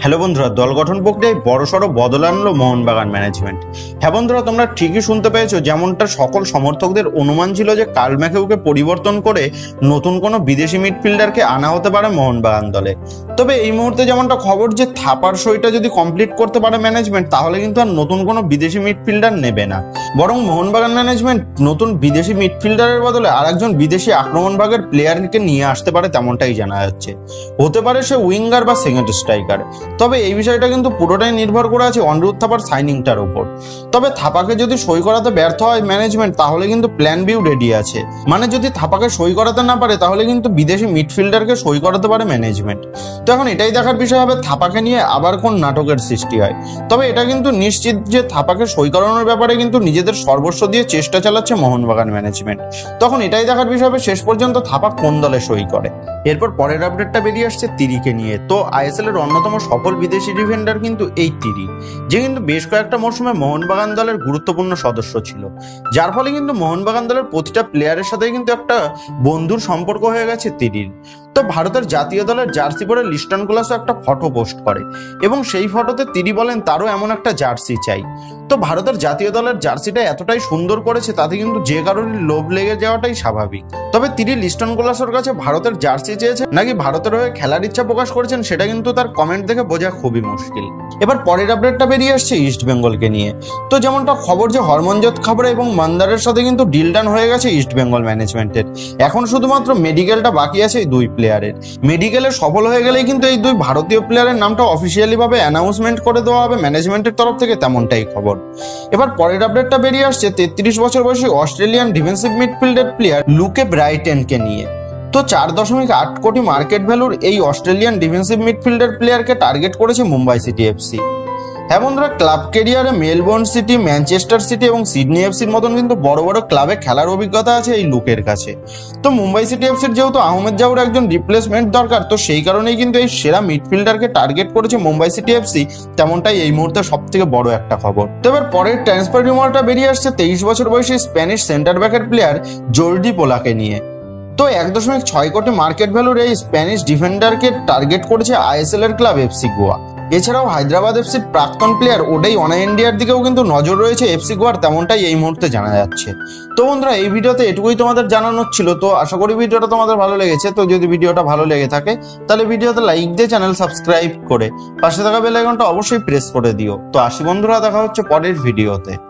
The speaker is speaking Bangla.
হ্যালো বন্ধুরা, দল গঠন প্রক্রিয়ায় বড়সড় বদল আনলো মোহনবাগান ম্যানেজমেন্ট। হ্যাঁ বন্ধুরা, তোমরা ঠিকই শুনতে পেয়েছো। যেমনটা সকল সমর্থকদের অনুমান ছিল যে কার্ল ম্যাকেউকে পরিবর্তন করে নতুন কোনো বিদেশি মিডফিল্ডারকে আনা হতে পারে মোহনবাগান দলে। তবে এই মুহূর্তে যেমনটা খবর যে থাপার সইটা যদি কমপ্লিট করতে পারে ম্যানেজমেন্ট, তাহলে কিন্তু আর নতুন কোনো বিদেশি মিডফিল্ডার নেবে না। বরং মোহনবাগান ম্যানেজমেন্ট নতুন বিদেশি মিডফিল্ডারের বদলে আরেকজন বিদেশি আক্রমণভাগের প্লেয়ারকে নিয়ে আসতে পারে, তেমনটাই জানা যাচ্ছে। হতে পারে সে উইঙ্গার বা সেকেন্ড স্ট্রাইকার। তবে এই বিষয়টা কিন্তু পুরোটাই নির্ভর করে আছে অনিরুদ্ধ থাপার সাইনিংটার উপর। তবে থাপাকে যদি সই করাতে ব্যর্থ হয় ম্যানেজমেন্ট, তাহলে কিন্তু প্ল্যান বিও রেডি আছে। মানে যদি থাপাকে সই করাতে না পারে, তাহলে কিন্তু বিদেশি মিডফিল্ডারকে সই করাতে পারে ম্যানেজমেন্ট। তো এখন এটাই দেখার বিষয় হবে থাপাকে নিয়ে আবার কোন নাটকের সৃষ্টি হয়। তবে এটা কিন্তু নিশ্চিত যে থাপাকে সই করানোর ব্যাপারে কিন্তু নিজেদের সর্বস্ব দিয়ে চেষ্টা চালাচ্ছে মোহনবাগান ম্যানেজমেন্ট। তখন এটাই দেখার বিষয় হবে শেষ পর্যন্ত থাপা কোন দলে সই করে। এরপর পরের আপডেটটা বেরিয়ে আসছে তিরিকে নিয়ে। তো আইএসএল এর অন্যতম সফল বিদেশি ডিফেন্ডার কিন্তু এই তিরি, যে কিন্তু বেশ কয়েকটা মরশুমে মোহনবাগান দলের গুরুত্বপূর্ণ সদস্য ছিল। যার ফলে কিন্তু মোহনবাগান দলের প্রতিটা প্লেয়ারের সাথে কিন্তু একটা বন্ধুর সম্পর্ক হয়ে গেছে তিরির। তো ভারতের জাতীয় দলের জার্সি পরে লিস্টন কুলাসও একটা ফটো পোস্ট করে এবং সেই ফটোতে তিরি বলেন তারও এমন একটা জার্সি চাই। তো ভারতের জাতীয় দলের জার্সিটা এতটাই সুন্দর করেছে, তাতে কিন্তু যে কারোর লোভ লেগে যাওয়াটাই স্বাভাবিক। তবে তিরি লিস্টন কুলাসের কাছে ভারতের জার্সি চেয়েছে নাকি ভারতের হয়ে খেলার ইচ্ছা প্রকাশ করেছেন, সেটা কিন্তু তার কমেন্ট দেখে বোঝা খুবই মুশকিল। এবার পরের আপডেটটা বেরিয়ে আসছে ইস্ট বেঙ্গলকে নিয়ে। তো যেমনটা খবর যে হরমনজত খাবড়া এবং মান্দারের সাথে কিন্তু ডিল ডান হয়ে গেছে ইস্ট বেঙ্গল ম্যানেজমেন্টের। এখন শুধুমাত্র মেডিকেলটা বাকি আছে এই দুই প্লেয়ারের। মেডিকেলে সফল হয়ে গেলেই কিন্তু এই দুই ভারতীয় প্লেয়ারের নামটা অফিসিয়ালি ভাবে অ্যানাউন্সমেন্ট করে দেওয়া হবে ম্যানেজমেন্টের তরফ থেকে, তেমনটাই খবর। এবার পরের আপডেটটা বেরিয়ে আসছে 33 বছর বয়সী অস্ট্রেলিয়ান ডিফেন্সিভ মিডফিল্ডার প্লেয়ার লুকে ব্রাইটেনকে নিয়ে। তো 4.8 কোটি মার্কেট ভ্যালুর এই অস্ট্রেলিয়ান ডিফেন্সিভ মিডফিল্ডার প্লেয়ারকে টার্গেট করেছে মুম্বাই সিটি এফসি। হ্যাঁ বন্ধুরা, ক্লাব ক্যারিয়ারে মেলবোর্ন সিটি, ম্যানচেস্টার সিটি এবং সিডনি এফসির মতন কিন্তু বড় বড় ক্লাবে খেলার অভিজ্ঞতা আছে এই লুকের কাছে। তো মুম্বাই সিটি এফসির যেহেতু আহমেদ জাউর একজন রিপ্লেসমেন্ট দরকার, তো সেই কারণেই কিন্তু এই সেরা মিডফিল্ডারকে টার্গেট করেছে মুম্বাই সিটি এফসি। তেমনটাই এই মুহূর্তে সব থেকে বড় একটা খবর। তো এবার পরের ট্রান্সফার রিউমারটা বেরিয়ে আসছে 23 বছর বয়সী স্প্যানিশ সেন্টার ব্যাকের প্লেয়ার জর্ডি পোলাকে নিয়ে। তো 1.6 কোটি মার্কেট ভ্যালুর এই স্প্যানিশ ডিফেন্ডারকে টার্গেট করেছে আইএসএল এর ক্লাব এফসি গোয়া। এছাড়াও হায়দ্রাবাদ এফসির প্রাক্তন প্লেয়ার ওডেই অনা ইন্ডিয়ার দিকেও কিন্তু নজর রয়েছে এফসি গোয়ার, তেমনটাই এই মুহূর্তে জানা যাচ্ছে। তো বন্ধুরা, এই ভিডিওতে এটুকুই তোমাদের জানানোর ছিল। তো আশা করি ভিডিওটা তোমাদের ভালো লেগেছে। তো যদি ভিডিওটা ভালো লেগে থাকে তাহলে ভিডিওতে লাইক দিয়ে চ্যানেল সাবস্ক্রাইব করে পাশে থাকা বেল আইকনটা অবশ্যই প্রেস করে দিও। তো আসি বন্ধুরা, দেখা হচ্ছে পরের ভিডিওতে।